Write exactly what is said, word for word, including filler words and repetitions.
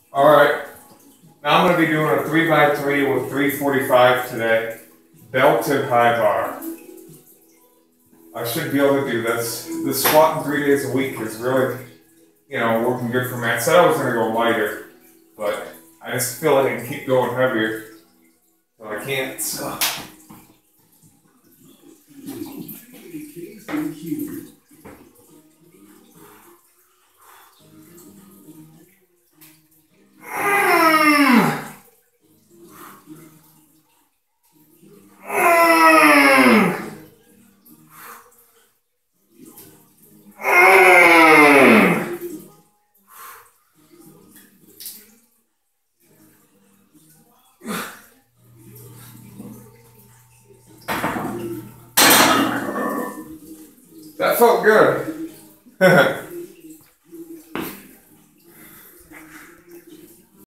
Alright, now I'm going to be doing a three by three with three forty-five today. Belted high bar. I should be able to do this. This squatting three days a week is really, you know, working good for me. I said I was going to go lighter, but I just feel like I can keep going heavier. So I can't, so.